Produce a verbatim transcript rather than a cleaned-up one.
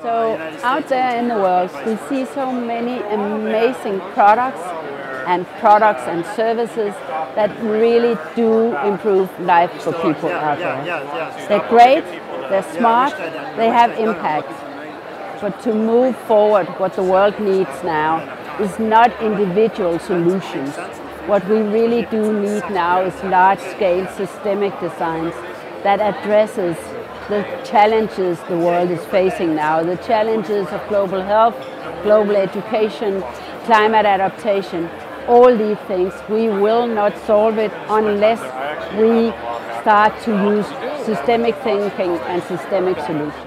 So out there in the world, we see so many amazing products and products and services that really do improve life for people out there. They're great, they're smart, they have impact. But to move forward, what the world needs now is not individual solutions. What we really do need now is large-scale systemic designs that addresses the challenges the world is facing now, the challenges of global health, global education, climate adaptation. All these things, we will not solve it unless we start to use systemic thinking and systemic solutions.